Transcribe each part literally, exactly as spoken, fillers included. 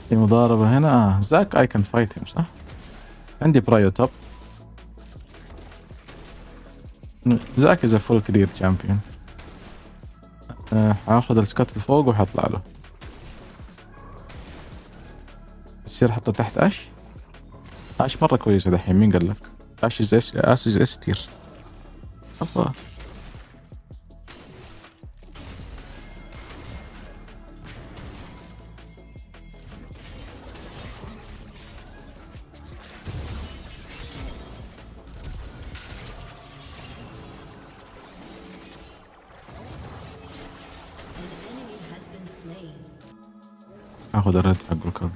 في مضاربة هنا. اه زاك اي كان فايت هيم صح؟ عندي برايو توب. زاك از فول كلير تشامبيون. هاخذ السكات اللي فوق وحطلع له. يصير حطه تحت اش. اش مرة كويسة دحين، مين قال لك؟ اش از اس اس از اس تير. افا اخذ الريد حق الكرب.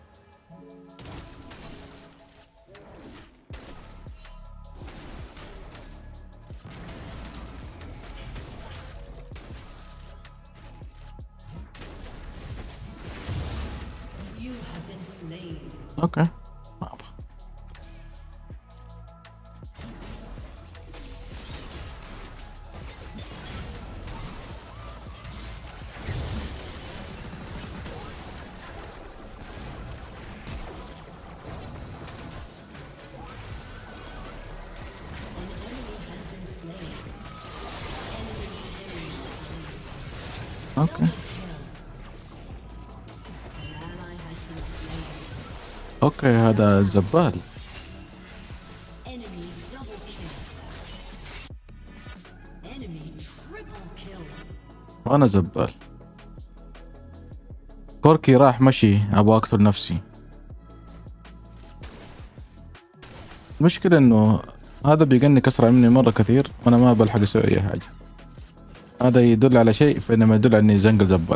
اوكي ما ابغى. اوكي اوكي هذا زبال. وانا زبال. كوركي راح مشي، ابغى اقتل نفسي. المشكلة انه هذا بيقنك اسرع مني مرة كثير وانا ما بلحق اسوي اي حاجة. هذا يدل على شيء، فانما يدل على اني زنقل زبال.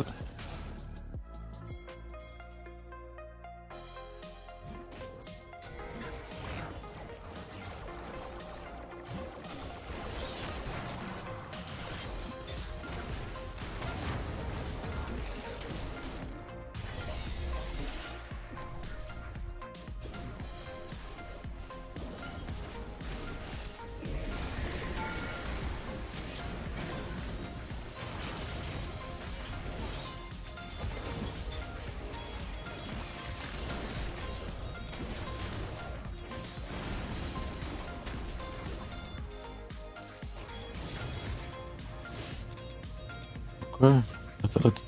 اوكي قتلت.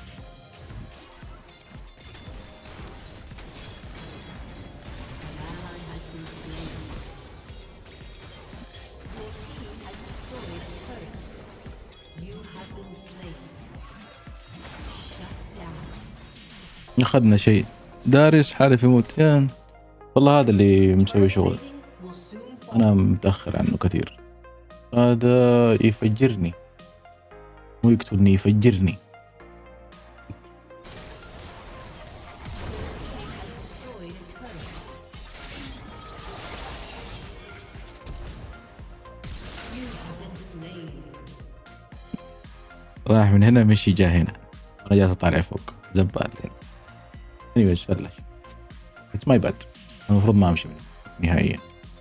اخذنا شيء. داريس حالف يموت فين؟ والله هذا اللي مسوي شغل، انا متاخر عنه كثير. هذا يفجرني، مو يقتلني، يفجرني. راح من هنا مشي جا هنا، انا جالس اطالع فوق زبال. اني بس فلش. اتس ماي باد، المفروض ما امشي منه نهائيا.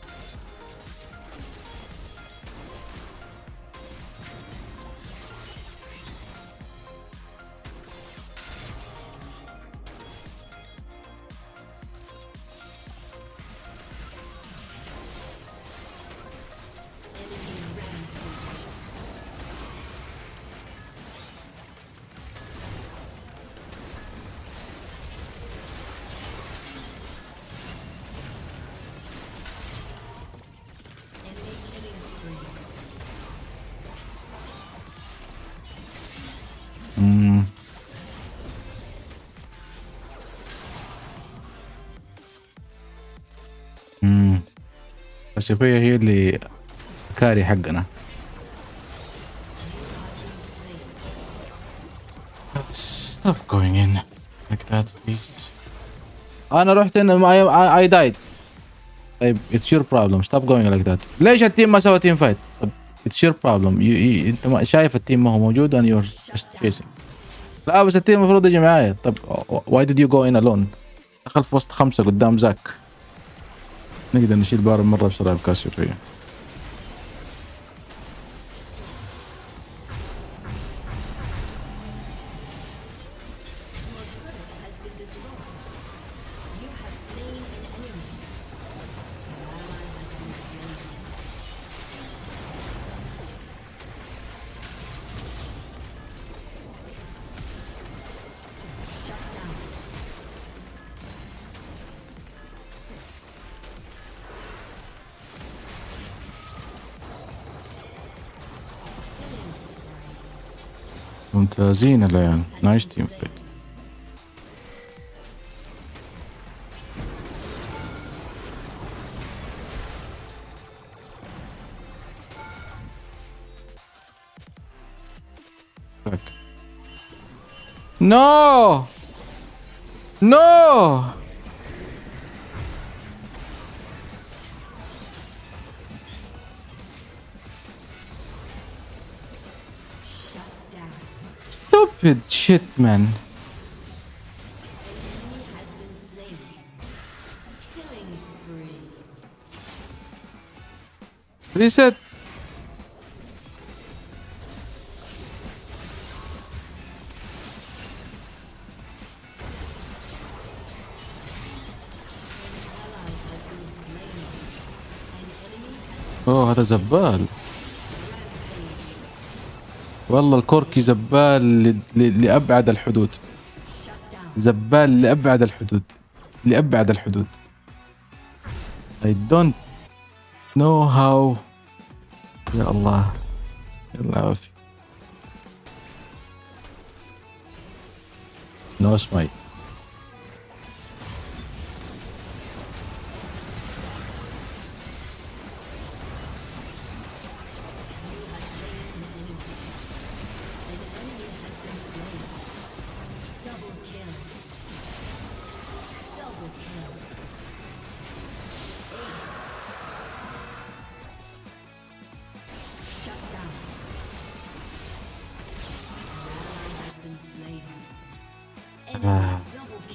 امم امم الشفية هي اللي كاري حقنا. Stop going in like that please. انا رحت هنا I, I died. طيب it's your problem. stop going like that. ليش التيم ما سوى تيم فايت؟ طب it's your problem. you, you, انت ما شايف التيم ما هو موجود and you're just facing. لا بس التيم المفروض يجي معايا. طب why did you go in alone؟ دخل في وسط خمسة قدام زاك. نقدر نشيل بار مرة بسرعة بكاسيوبيا. ممتازين العيال. نايس تيم فايت. No! No! Stupid shit, man. Reset. اوه هذا زبال. والله الكوركي زبال ل... ل... لأبعد الحدود. زبال لأبعد الحدود. لأبعد الحدود. I don't know how. يا الله. يلا عافية. No smite. آه.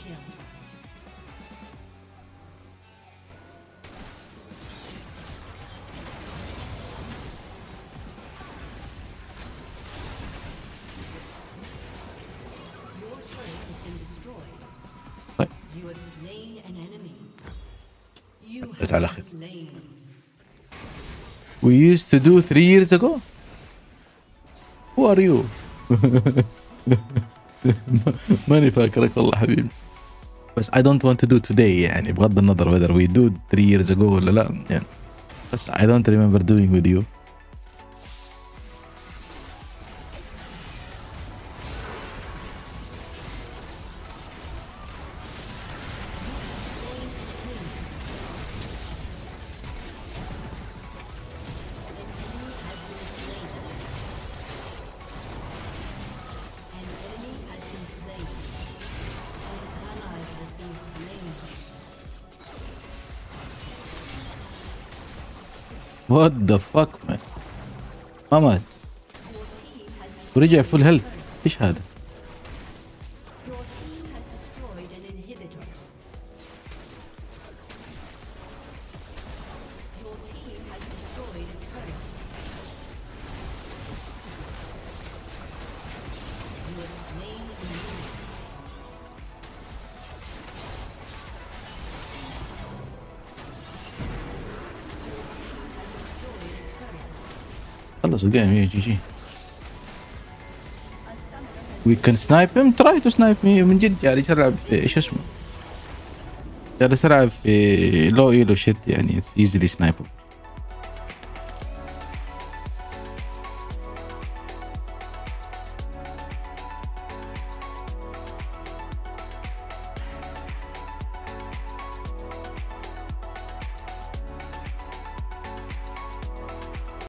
طيب. على خير. We used to do three years ago. Who are you? ماني فاكرك والله حبيبي. بس I don't want to do today يعني بغض النظر whether we do three years ago ولا لا يعني. بس I don't remember doing with you. What the fuck man. ما مات ورجع فول هيلث. ايش هذا؟ خلص الجيم هي جي جي. We can snipe him. Try to snipe me. من جد جالس العب في ايش اسمه؟ جالس العب في لو ايلو شيت يعني it's easily snipeable.